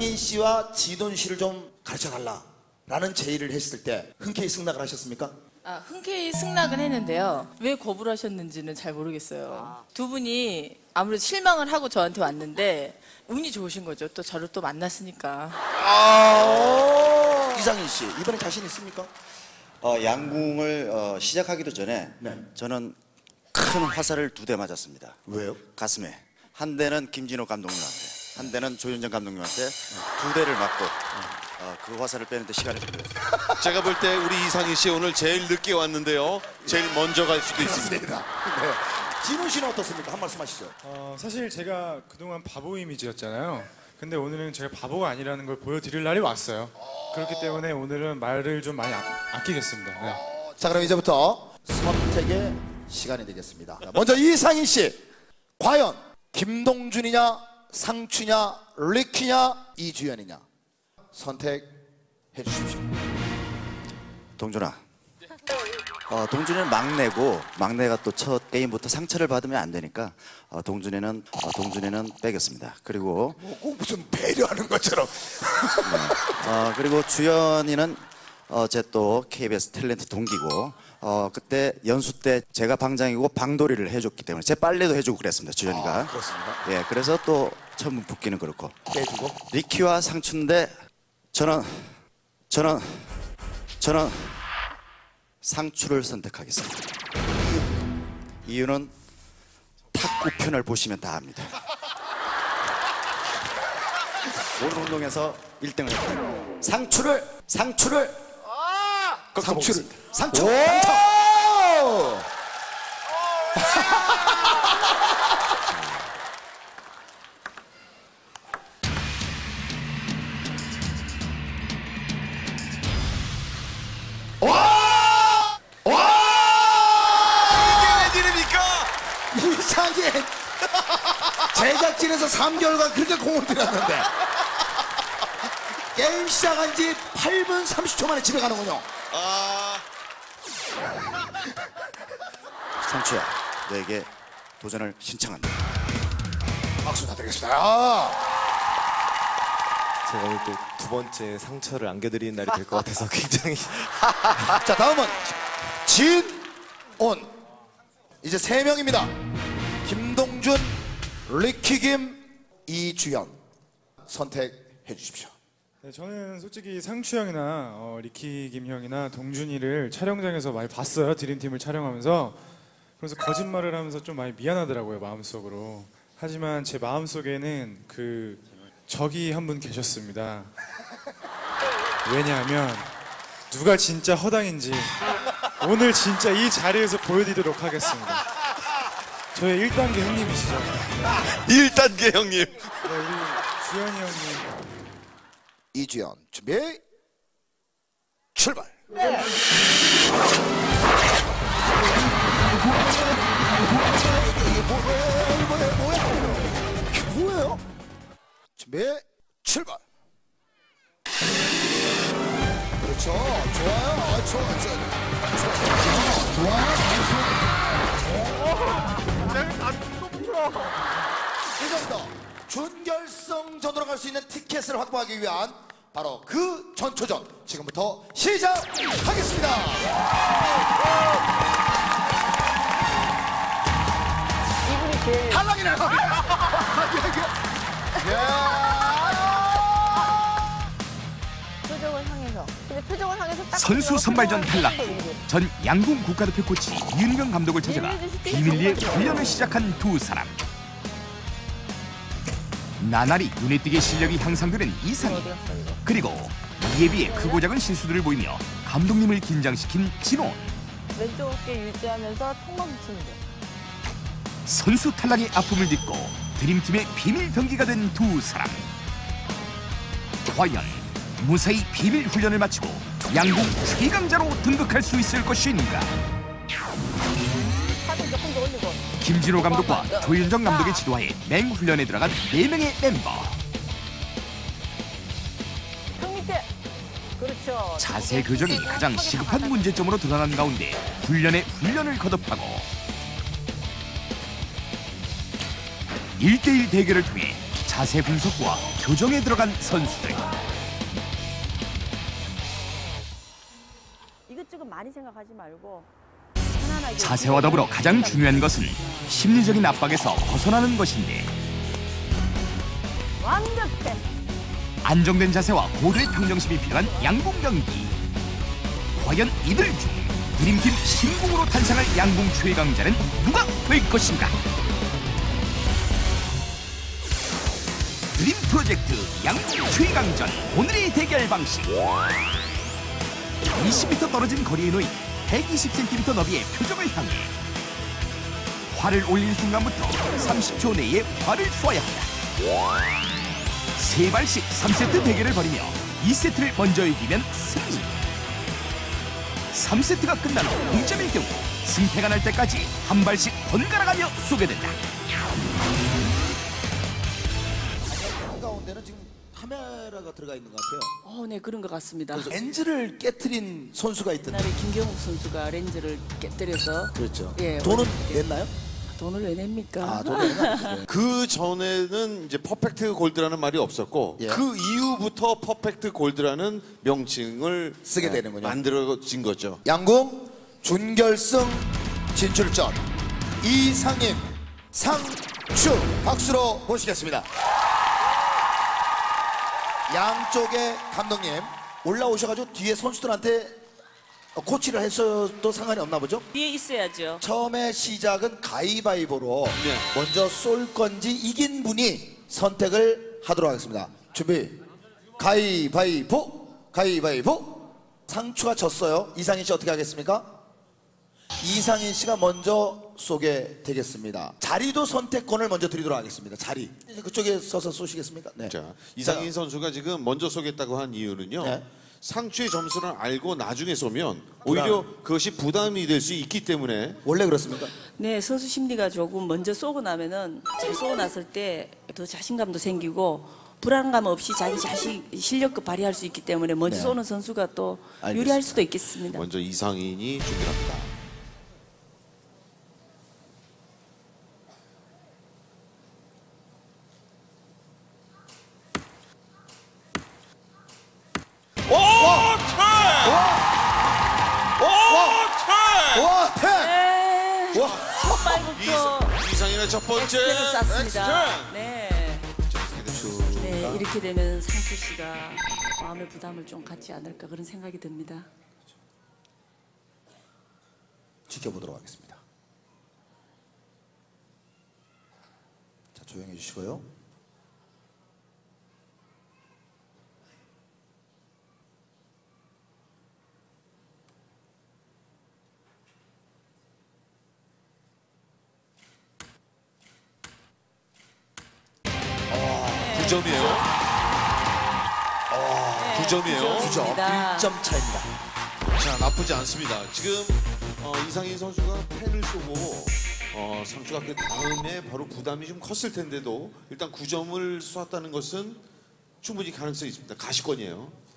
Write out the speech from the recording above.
이상인 씨와 지돈 씨를 좀 가르쳐달라라는 제의를 했을 때 흔쾌히 승낙을 하셨습니까? 흔쾌히 승낙은 했는데요. 왜 거부를 하셨는지는 잘 모르겠어요. 두 분이 아무래도 실망을 하고 저한테 왔는데 운이 좋으신 거죠. 또 저를 또 만났으니까. 이상인 씨, 이번에 자신 있습니까? 양궁을 시작하기도 전에 저는 큰 화살을 2대 맞았습니다. 왜요? 가슴에. 한 대는 김진호 감독님한테, 한 대는 조윤정 감독님한테 2대를 맞고 그 화살을 빼는데 시간이 걸렸어요. 제가 볼 때 우리 이상희 씨 오늘 제일 늦게 왔는데요. 제일 먼저 갈 수도 있습니다. 네. 진호 씨는 어떻습니까? 한 말씀 하시죠. 사실 제가 그동안 바보 이미지였잖아요. 근데 오늘은 제가 바보가 아니라는 걸 보여드릴 날이 왔어요. 그렇기 때문에 오늘은 말을 좀 많이 아끼겠습니다. 네. 자, 그럼 이제부터 선택의 시간이 되겠습니다. 먼저 이상인 씨, 과연 김동준이냐, 상추냐, 리키냐, 이주연이냐 선택해 주십시오. 동준아. 동준이는 막내고 막내가 또 첫 게임부터 상처를 받으면 안 되니까 동준이는 빼겠습니다. 그리고 꼭 무슨 배려하는 것처럼. 그리고 주연이는 제 또 KBS 탤런트 동기고 그때 연수 때 제가 방장이고 방돌이를 해줬기 때문에 제 빨래도 해주고 그랬습니다. 주연이가. 그렇습니다. 예, 그래서 또 처음 붙기는 그렇고. 빼주고. 리키와 상추인데 저는 상추를 선택하겠습니다. 이유는 탁구 편을 보시면 다 압니다. 오늘 운동에서 1등을 했다. 상추를 상추. 이상해. 제작진에서 3개월간 그렇게 공을 들였는데 게임 시작한 지 8분 30초 만에 집에 가는군요. 상추야, 너에게 도전을 신청한다. 박수 부탁드리겠습니다. 제가 오늘 또 2번째 상처를 안겨드리는 날이 될 것 같아서 굉장히. 자, 다음은 진온. 이제 3명입니다. 김동준, 리키김, 이주연 선택해 주십시오. 네, 저는 솔직히 상추 형이나 리키 김 형이나 동준이를 촬영장에서 많이 봤어요. 드림팀을 촬영하면서. 그래서 거짓말을 하면서 좀 많이 미안하더라고요, 마음속으로. 하지만 제 마음속에는 적이 한 분 계셨습니다. 왜냐하면 누가 진짜 허당인지 오늘 진짜 이 자리에서 보여드리도록 하겠습니다. 저의 1단계 형님이시죠. 1단계 형님. 네, 우리 주연이 형님. 이주연 준비 출발. 뭐예요? 준비 출발. 그렇죠. 좋아요. 이제부터 준결승전으로 갈 수 있는 티켓을 확보하기 위한 바로 그 전초전 지금부터 시작하겠습니다. 탈락이네요. 표정을 향해서. 근데 표정을 향해서 딱 선수 선발전 탈락 후 전 양궁 국가대표 코치 윤희경 감독을 찾아가 비밀리에 훈련을 시작한 두 사람. 나날이 눈에 띄게 실력이 향상되는 이상희, 그리고 이에 비해 크고 작은 실수들을 보이며 감독님을 긴장시킨 진원. 왼쪽 어깨 유지하면서 턱만 붙이는 거. 선수 탈락의 아픔을 딛고 드림팀의 비밀 병기가 된 두 사람. 과연 무사히 비밀 훈련을 마치고 양궁 최강자로 등극할 수 있을 것인가? 김진호 감독과 조윤정 감독의 지도하에 맹훈련에 들어간 4명의 멤버. 그렇죠. 자세 교정이 가장 시급한 문제점으로 드러난 가운데 훈련에 훈련을 거듭하고 1대1 대결을 통해 자세 분석과 교정에 들어간 선수들. 이것저것 많이 생각하지 말고 편안하게. 자세와 더불어 가장 중요한 것은 심리적인 압박에서 벗어나는 것인데, 완벽해. 안정된 자세와 고도의 평정심이 필요한 양궁 경기. 과연 이들 중 드림팀 신궁으로 탄생할 양궁 최강자는 누가 될 것인가? 드림 프로젝트 양궁 최강전, 오늘의 대결 방식. 20m 떨어진 거리에 놓인 120cm 너비의 표정을 향해 활을 올린 순간부터 30초 내에 활을 쏘아야 한다. 세 발씩 3세트 대결을 벌이며 2세트를 먼저 이기면 승리. 3세트가 끝난 후 동점일 경우 승패가 날 때까지 한 발씩 번갈아가며 쏘게 된다. 한가운데는 지금 카메라가 들어가 있는 것 같아요. 네, 그런 것 같습니다. 그래서 렌즈를 깨트린 선수가 있던데. 옛날에 김경욱 선수가 렌즈를 깨뜨려서 그렇죠. 예, 돈은 냈나요? 돈을 왜 냅니까? 아, 돈은 냈나요? 그 전에는 이제 퍼펙트 골드라는 말이 없었고 예. 그 이후부터 퍼펙트 골드라는 명칭을 쓰게 되는군요. 만들어진 거죠. 양궁 준결승 진출전 이상인 상추 박수로 모시겠습니다. 양쪽의 감독님 올라오셔가지고 뒤에 선수들한테 코치를 했어도 상관이 없나 보죠? 뒤에 있어야죠. 처음에 시작은 가위바위보로 네. 먼저 쏠 건지 이긴 분이 선택을 하도록 하겠습니다. 준비. 가위바위보. 가위바위보. 상추가 졌어요. 이상인 씨 어떻게 하겠습니까? 이상인 씨가 먼저 쏘게 되겠습니다. 자리도 선택권을 먼저 드리도록 하겠습니다. 자리. 그쪽에 서서 쏘시겠습니까? 네. 자, 이상인 선수가 지금 먼저 쏘겠다고 한 이유는요. 네. 상추의 점수를 알고 나중에 쏘면 오히려 그것이 부담이 될 수 있기 때문에. 원래 그렇습니까? 네, 선수 심리가 조금 먼저 쏘고 나면은 잘 쏘고 났을 때 더 자신감도 생기고 불안감 없이 자기 실력껏 발휘할 수 있기 때문에 먼저 네. 쏘는 선수가 또 알겠습니다. 유리할 수도 있겠습니다. 먼저 이상인이 준비합니다. 와, 태! 네, 와, 첫 발부터 이상인의 첫 번째 엑스를 쐈습니다. 엑스트라. 네. 네, 이렇게 되면 상수 씨가 마음의 부담을 좀 갖지 않을까 그런 생각이 듭니다. 지켜보도록 하겠습니다. 자, 조용히 해주시고요. 구 점이에요. 9점이에요. 9점, 좋습니다. 1점 차입니다. 자, 나쁘지 않습니다. 지금 이상인 선수가 펜을 쏘고 상추가 그 다음에 바로 부담이 좀 컸을 텐데도 일단 9점을 쏘았다는 것은 충분히 가능성이 있습니다. 가시권이에요.